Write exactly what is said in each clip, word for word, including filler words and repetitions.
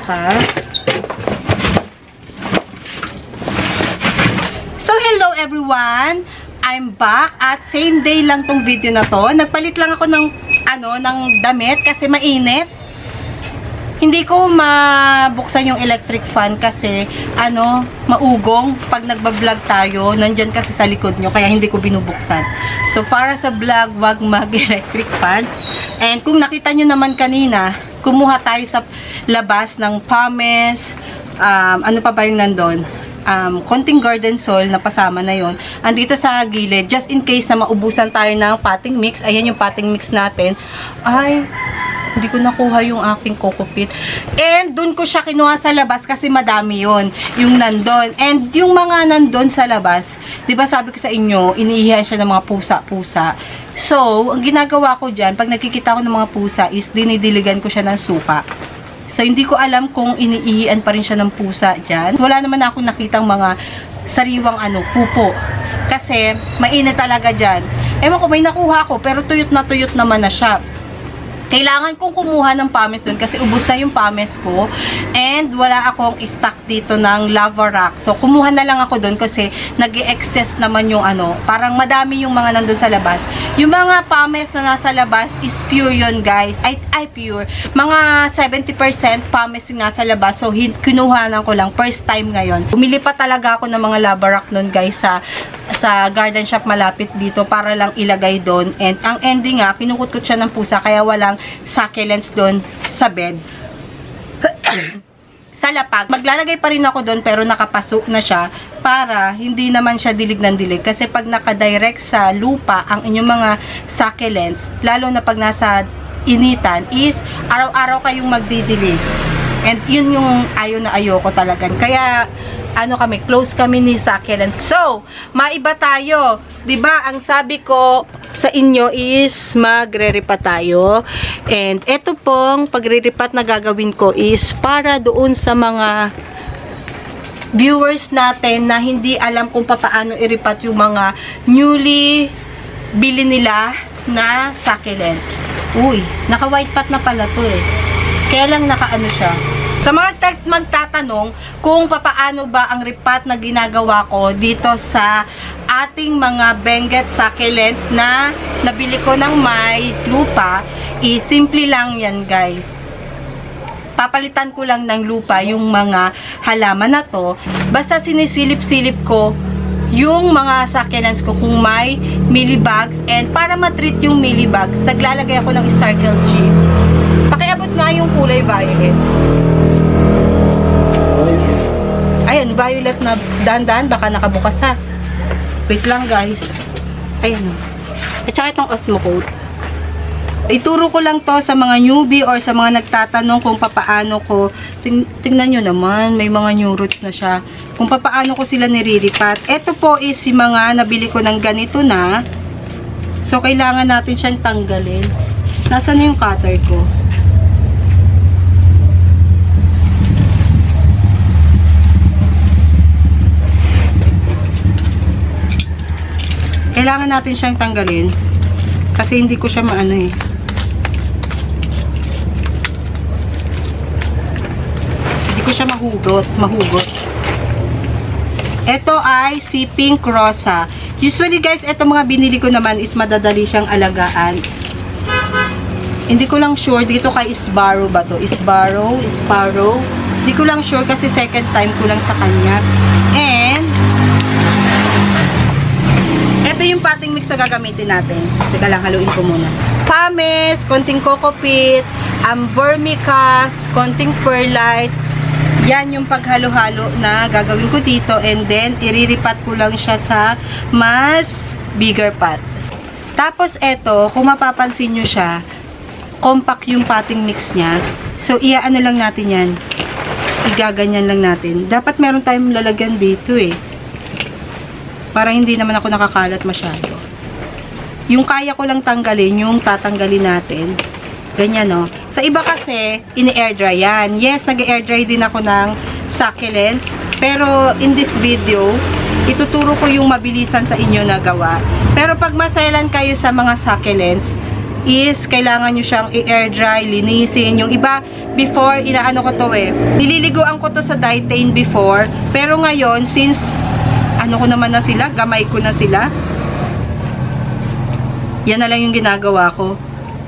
ha. So, hello everyone! I'm back at same day lang tong video na to. Nagpalit lang ako ng, ano, ng damit kasi mainit. Hindi ko mabuksan yung electric fan kasi, ano, maugong. Pag nagbablog tayo, nandyan kasi sa likod nyo, kaya hindi ko binubuksan. So, para sa vlog, wag mag-electric fan. And kung nakita nyo naman kanina, kumuha tayo sa labas ng pumice, um, ano pa ba yung nandun? Um, konting garden soil na pasama na yon. Andito sa gilid, just in case na maubusan tayo ng potting mix. Ayan yung potting mix natin. Ay, hindi ko nakuha yung aking coco peat. And dun ko siya kinuha sa labas kasi madami yon yung nandun. And yung mga nandun sa labas, di ba sabi ko sa inyo, iniihan siya ng mga pusa-pusa. So, ang ginagawa ko dyan, pag nakikita ko ng mga pusa is dinidiligan ko siya ng suka. So, hindi ko alam kung iniihian pa rin siya ng pusa dyan. Wala naman akong nakitang mga sariwang ano, pupo. Kasi, mainit talaga dyan. Ewan ko, may nakuha ko, pero tuyot na tuyot naman na siya. Kailangan kong kumuha ng pumice dun kasi ubos na yung pumice ko. And wala akong stock dito ng lava rock. So, kumuha na lang ako dun kasi nag-excess naman yung ano. Parang madami yung mga nandun sa labas. Yung mga pumice na nasa labas is pure yun, guys. Ay, ay pure. Mga seventy percent pumice yung nasa labas. So, kinuhanan ko lang. First time ngayon. Bumili pa talaga ako ng mga lava rock nun, guys, sa sa garden shop malapit dito para lang ilagay doon. And ang ending nga, kinukutkot siya ng pusa kaya walang succulents doon sa bed. Sa lapag, maglalagay pa rin ako doon pero nakapaso na siya para hindi naman siya dilig ng dilig. Kasi pag nakadirect sa lupa ang inyong mga succulents, lalo na pag nasa initan, is araw-araw kayong magdidilig. And yun yung ayaw na ayaw ko talaga. Kaya ano kami, close kami ni succulents. So, maiba tayo. 'Di ba? Ang sabi ko sa inyo is magre-ripat tayo. And ito pong pagre-ripat na gagawin ko is para doon sa mga viewers natin na hindi alam kung paano i-ripat yung mga newly bili nila na succulents. Uy, naka-white pot na pala to eh. Kaya lang naka-ano siya. Sa mga magtatanong kung papaano ba ang ripat na ginagawa ko dito sa ating mga Benguet succulents na nabili ko ng may lupa, is simple lang yan, guys. Papalitan ko lang ng lupa yung mga halaman na to. Basta sinisilip-silip ko yung mga succulents ko kung may millibugs. And para matreat yung millibugs, naglalagay ako ng Starkel G. Pakiabot nga yung kulay violet. Ayan, violet na dahan-dahan, baka nakabukas ha. Wait lang, guys. Ayan. At saka itong Osmocote. Ituro ko lang to sa mga newbie or sa mga nagtatanong kung papaano ko. Ting tingnan nyo naman, may mga new roots na siya. Kung papaano ko sila niriripat. Ito po is si mga nabili ko ng ganito na. So, kailangan natin siyang tanggalin. Nasaan na yung cutter ko? Kailangan natin siyang tanggalin kasi hindi ko siya maano eh. Hindi ko siya mahugot, mahugot. Ito ay si Pink Rosa. Usually guys, ito mga binili ko naman is madadali siyang alagaan. Hindi ko lang sure dito kay Sparrow ba to? Sparrow, Sparrow. Hindi ko lang sure kasi second time ko lang sa kanya. And ito yung potting mix na gagamitin natin. Sige lang, haluin ko muna. Pumice, konting coco peat, um, vermicast, konting perlite. Yan yung paghalo-halo na gagawin ko dito. And then, iriripat ko lang siya sa mas bigger pot. Tapos, ito, kung mapapansin nyo siya, compact yung potting mix niya. So, iaano lang natin yan. Igaganyan lang natin. Dapat meron tayong lalagyan dito eh. Para hindi naman ako nakakalat masyado. Yung kaya ko lang tanggalin, yung tatanggalin natin. Ganyan, no? Sa iba kasi, ini-air dry yan. Yes, nag-air dry din ako ng succulents. Pero, in this video, ituturo ko yung mabilisan sa inyo na gawa. Pero, pag maselan kayo sa mga succulents, is kailangan nyo siyang i-air dry, linisin. Yung iba, before, inaano ko to eh. Nililiguan ko to sa Ditane before. Pero ngayon, since ano ko naman na sila, gamay ko na sila, yan na lang yung ginagawa ko.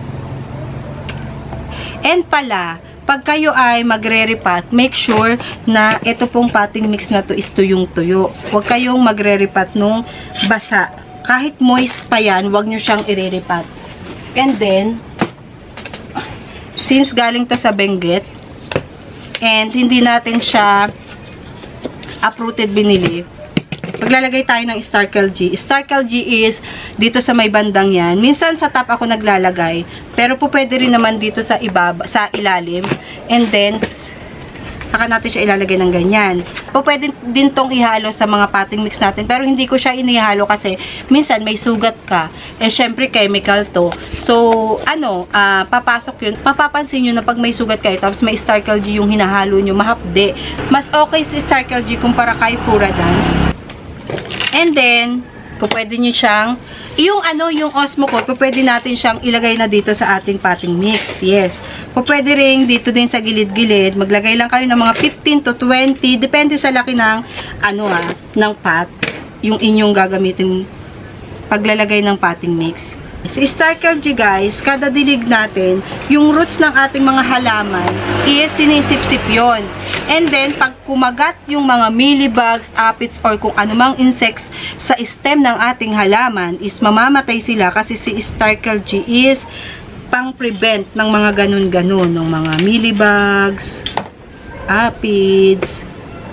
And pala, pag kayo ay magre-repat, make sure na ito pong potting mix na to is tuyong-tuyo. Huwag kayong magre-repat nung basa. Kahit moist pa yan, huwag nyo siyang i-repat. And then, since galing to sa Benguet, and hindi natin siya uprooted binili, maglalagay tayo ng Starkel G. Starkel G is dito sa may bandang yan. Minsan sa top ako naglalagay, pero po pwede rin naman dito sa ibaba, sa ilalim. And then, saka natin siya ilalagay ng ganyan. Po pwede din tong ihalo sa mga potting mix natin, pero hindi ko siya inihalo kasi minsan may sugat ka. Eh, syempre chemical to. So, ano, uh, papasok yun. Mapapansin nyo na pag may sugat kayo, tapos may Starkel G yung hinahalo nyo, mahapde. Mas okay si Starkel G kumpara kay Furadan. And then, pwede nyo siyang, yung ano, yung Osmo ko, pwede natin siyang ilagay na dito sa ating potting mix. Yes. Pwede rin dito din sa gilid-gilid. Maglagay lang kayo ng mga fifteen to twenty. Depende sa laki ng, ano ha, ng pot. Yung inyong gagamitin paglalagay ng potting mix. Sa Starkel G guys, kada dilig natin, yung roots ng ating mga halaman, is sinisip-sip yun. And then, pag kumagat yung mga mealybugs, aphids, or kung anumang insects sa stem ng ating halaman, is mamamatay sila kasi si Starkel G is pang-prevent ng mga ganun-ganun, ng mga mealybugs, aphids.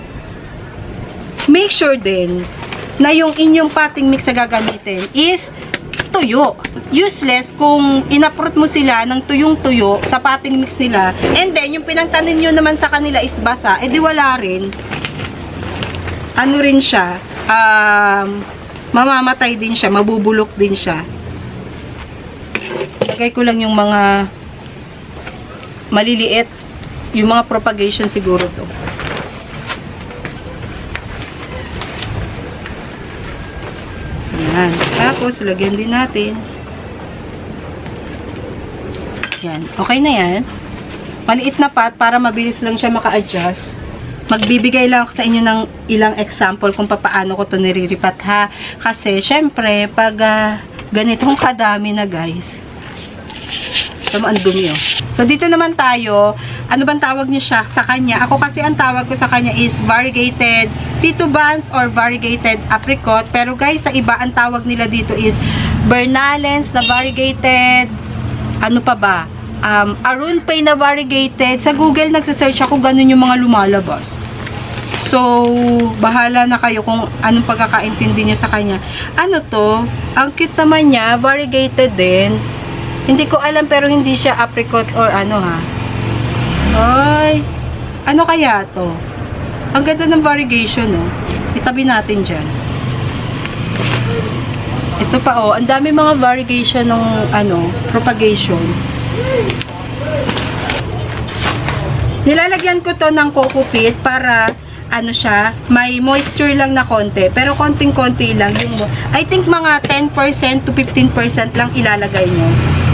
Make sure din na yung inyong potting mix na gagamitin is tuyo. Useless kung inaprot mo sila ng tuyong-tuyo sa potting mix nila, and then yung pinagtanim nyo naman sa kanila is basa, edi wala rin. Ano rin siya, um, mamamatay din siya, mabubulok din siya. Lagay ko lang yung mga maliliit, yung mga propagation siguro to. Yan. Tapos, lagyan din natin. Yan. Okay na yan. Maliit na pot para mabilis lang siya maka-adjust. Magbibigay lang ako sa inyo ng ilang example kung paano ko to niriripat ha. Kasi, syempre, pag uh, ganitong kadami na guys, tama, ang dumi oh. So, dito naman tayo, ano bang tawag niyo siya sa kanya? Ako kasi ang tawag ko sa kanya is variegated titubans or variegated apricot. Pero guys, sa iba, ang tawag nila dito is Bernalens na variegated, ano pa ba? Um, Arunpay na variegated. Sa Google, nagsasearch ako, ganun yung mga lumalabas. So, bahala na kayo kung anong pagkakaintindi niya sa kanya. Ano to? Ang cute naman niya, variegated din. Hindi ko alam, pero hindi siya apricot or ano ha. Ay, ano kaya to? Ang ganda ng variegation, no? Itabi natin dyan. Ito pa, oh. Ang dami mga variegation ng, ano, propagation. Nilalagyan ko to ng coco peat para, ano siya, may moisture lang na konti. Pero konting-konti lang. Yung, I think mga ten percent to fifteen percent lang ilalagay nyo.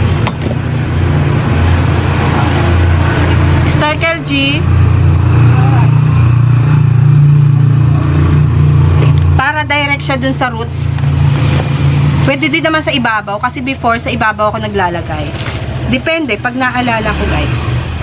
Starkel G. Para direct siya dun sa roots. Pwede din naman sa ibabaw. Kasi before, sa ibabaw ako naglalagay. Depende, pag naalala ko guys.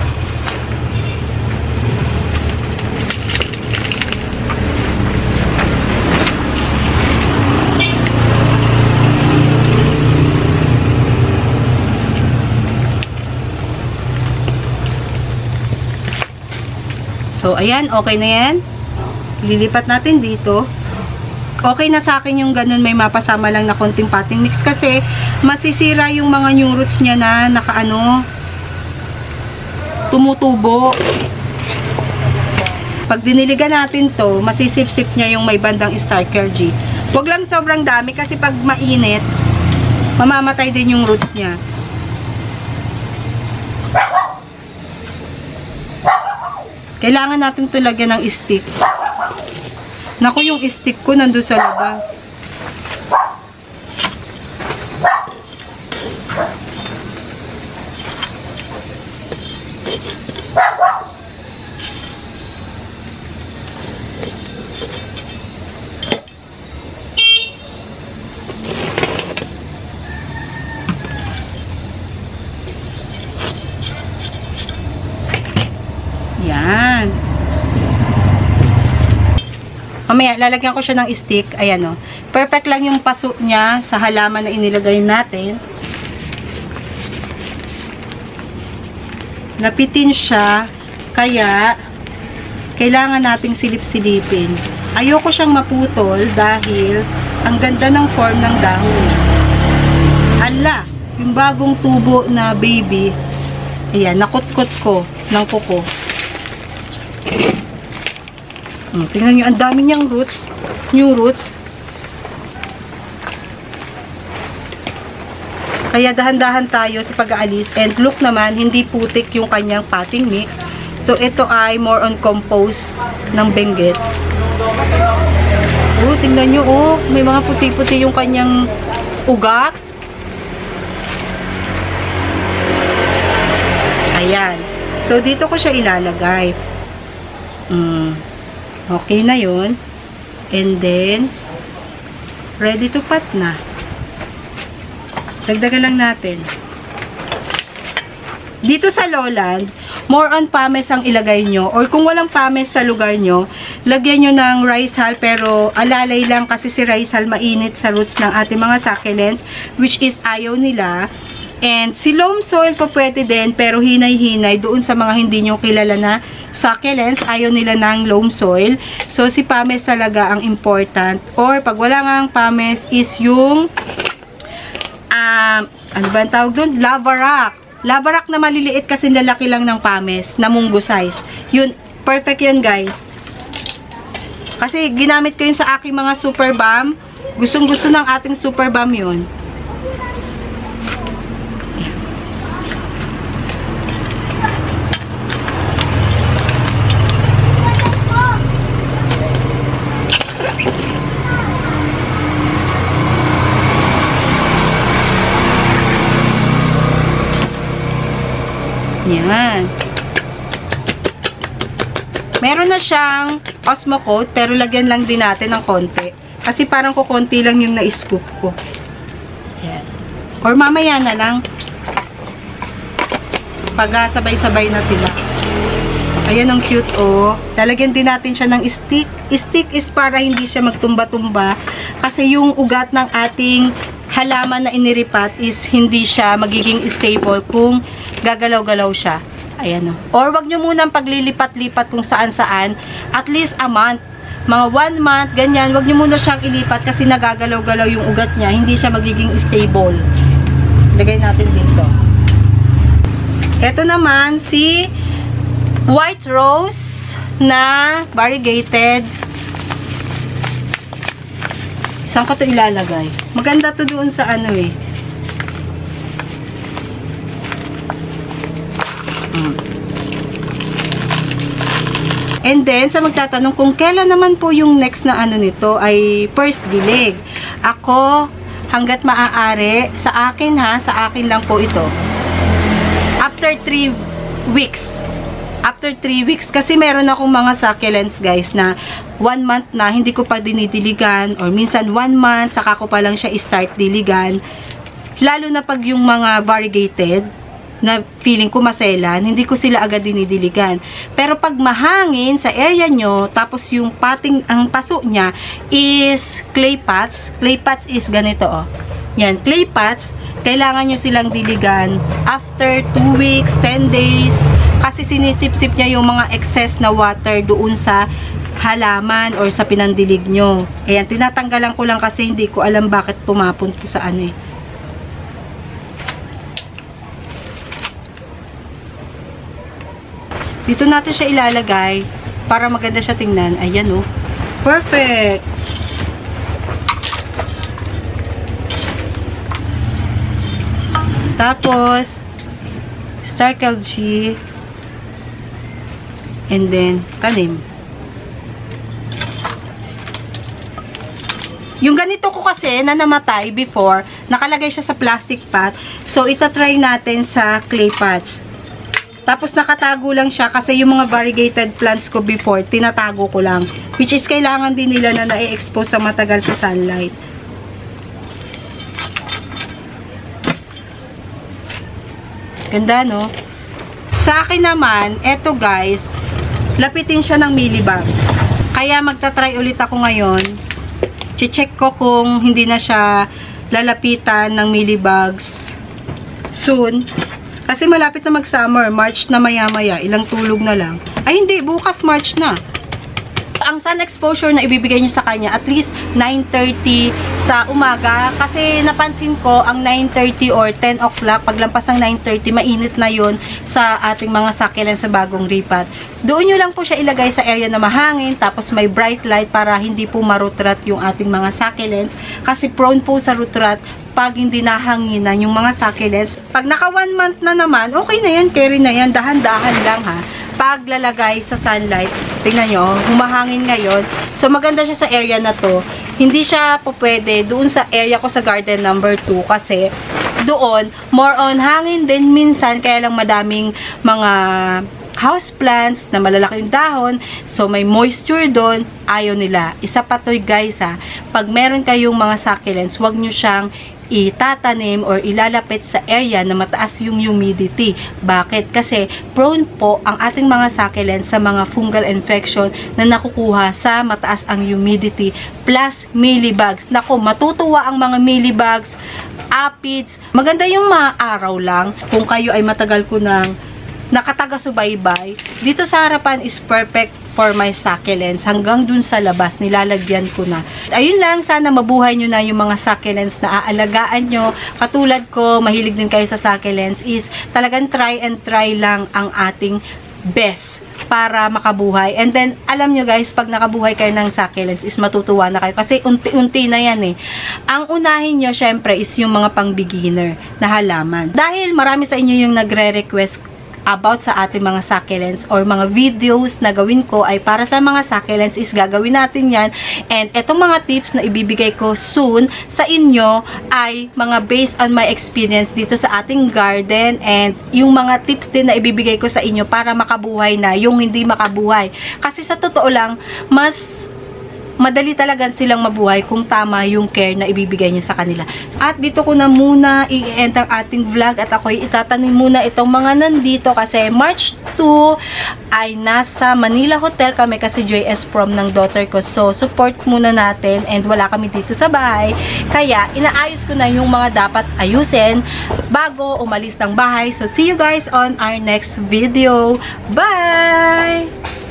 So, ayan, okay na yan. Lilipat natin dito. Okay na sa akin yung ganun, may mapasama lang na konting potting mix kasi masisira yung mga new roots niya na nakaano, tumutubo. Pag diniligan natin to, masisip-sip niya yung may bandang Starkel G. Huwag lang sobrang dami kasi pag mainit, mamamatay din yung roots niya. Kailangan natin ito lagyan ng stick. Naku, yung stick ko nandun sa labas. Yan. Mamaya, lalagyan ko siya ng stick. Ayan o. Perfect lang yung paso niya sa halaman na inilagay natin. Lapitin siya. Kaya, kailangan nating silip-silipin. Ayoko siyang maputol dahil ang ganda ng form ng dahon. Ala, yung bagong tubo na baby. Ayan, nakutkot ko ng kuko. Hmm, tingnan nyo, ang dami niyang roots. New roots. Kaya dahan-dahan tayo sa pag-aalis. And look naman, hindi putik yung kanyang potting mix. So, ito ay more on compost ng Benguet. Oh, tingnan nyo, oh. May mga puti-puti yung kanyang ugat. Ayan. So, dito ko siya ilalagay. Hmm. Okay na yun. And then, ready to pot na. Dagdagan lang natin. Dito sa lowland, more on pames ang ilagay nyo. Or kung walang pames sa lugar nyo, lagyan nyo ng rice hull. Pero alalay lang kasi si rice hull mainit sa roots ng ating mga succulents, which is ayaw nila. And si loam soil po pwede din, pero hinay-hinay doon sa mga hindi nyo kilala na succulents, ayaw nila ng loam soil. So, si pames talaga ang important. Or, pag wala nga ang pames, is yung, um, ano ba ang tawag doon? Lava rock. Lava rock na maliliit kasi lalaki lang ng pames, na munggo size. Yun, perfect yan guys. Kasi, ginamit ko yun sa aking mga super balm. Gustong-gusto ng ating super balm yun. Yan. Meron na siyang Osmocote, pero lagyan lang din natin ng konti. Kasi parang kukunti lang yung na-scoop ko. Yan. Or mamaya na lang. Pag sabay-sabay na sila. Ayan ang cute, oh. Lalagyan din natin siya ng stick. Stick is para hindi siya magtumba-tumba. Kasi yung ugat ng ating halaman na iniripat is hindi siya magiging stable kung gagalaw-galaw siya. Ayan o. Or wag nyo munang paglilipat-lipat kung saan-saan. At least a month. Mga one month, ganyan. Wag nyo muna siyang ilipat kasi nagagalaw-galaw yung ugat niya. Hindi siya magiging stable. Lagay natin dito. Ito naman si white rose na variegated. Saan ko ito ilalagay? Maganda to doon sa ano eh. Mm. And then, sa magtatanong kung kailan naman po yung next na ano nito ay first dilig. Ako, hanggat maaari, sa akin ha, sa akin lang po ito. After three weeks. After three weeks. Kasi meron akong mga succulents guys na one month na hindi ko pa dinidiligan or minsan one month saka ko pa lang siya i-start diligan. Lalo na pag yung mga variegated na feeling ko maselan, hindi ko sila agad dinidiligan. Pero pag mahangin sa area nyo, tapos yung pating, ang paso niya is clay pots. Clay pots is ganito oh. Yan, clay pots, kailangan nyo silang diligan after two weeks, ten days, kasi sinisip-sip niya yung mga excess na water doon sa halaman or sa pinandilig nyo. Ayan, tinatanggalan ko lang kasi hindi ko alam bakit tumapon to sa ano eh. Dito natin siya ilalagay para maganda siya tingnan. Ayan oh. Perfect! Tapos, Star Kelchi. And then, tanim. Yung ganito ko kasi, na namatay before, nakalagay siya sa plastic pot. So, itatry natin sa clay pots. Tapos nakatago lang siya kasi yung mga variegated plants ko before, tinatago ko lang. Which is kailangan din nila na na-expose sa matagal sa sunlight. Ganda, no? Sa akin naman, eto guys, lapitin siya ng millibugs. Kaya magta-try ulit ako ngayon. Che-check ko kung hindi na siya lalapitan ng millibugs soon. Kasi malapit na mag-summer. March na maya-maya. Ilang tulog na lang. Ay, hindi. Bukas March na. Ang sun exposure na ibibigay nyo sa kanya, at least nine thirty sa umaga. Kasi napansin ko, ang nine thirty or ten o'clock, paglampas ng nine thirty, mainit na yon sa ating mga succulents sa bagong ripat. Doon nyo lang po siya ilagay sa area na mahangin, tapos may bright light para hindi po maroot rot yung ating mga succulents. Kasi prone po sa root rot pag hindi nahanginan yung mga succulents. Pag naka one month na naman, okay na yan, carry na yan, dahan-dahan lang ha. Paglalagay sa sunlight, tingnan nyo, humahangin ngayon. So maganda siya sa area na to. Hindi siya po pwede doon sa area ko sa garden number two kasi doon, more on hangin din minsan, kaya lang madaming mga house plants na malalaki yung dahon, so may moisture doon, ayaw nila. Isa pa to guys ha, pag meron kayong mga succulents, huwag nyo siyang itatanim or ilalapit sa area na mataas yung humidity. Bakit? Kasi prone po ang ating mga succulents sa mga fungal infection na nakukuha sa mataas ang humidity plus mealybugs. Nako, matutuwa ang mga mealybugs, aphids. Maganda yung mga araw lang. Kung kayo ay matagal ko ng nakataga-subaybay, dito sa harapan is perfect for my succulents. Hanggang dun sa labas, nilalagyan ko na. Ayun lang, sana mabuhay nyo na yung mga succulents na aalagaan nyo. Katulad ko, mahilig din kayo sa succulents, is talagang try and try lang ang ating best para makabuhay. And then, alam nyo guys, pag nakabuhay kayo ng succulents, is matutuwa na kayo. Kasi unti-unti na yan eh. Ang unahin nyo, syempre, is yung mga pang-beginner na halaman. Dahil marami sa inyo yung nagre-request about sa ating mga succulents or mga videos na gawin ko ay para sa mga succulents, is gagawin natin yan. And etong mga tips na ibibigay ko soon sa inyo ay mga based on my experience dito sa ating garden, and yung mga tips din na ibibigay ko sa inyo para makabuhay na yung hindi makabuhay. Kasi sa totoo lang, mas madali talaga silang mabuhay kung tama yung care na ibibigay niyo sa kanila. At dito ko na muna i-end ang ating vlog at ako'y itatanim muna itong mga nandito kasi March two ay nasa Manila Hotel kami kasi J S prom ng daughter ko. So, support muna natin, and wala kami dito sa bahay. Kaya, inaayos ko na yung mga dapat ayusin bago umalis ng bahay. So, see you guys on our next video. Bye!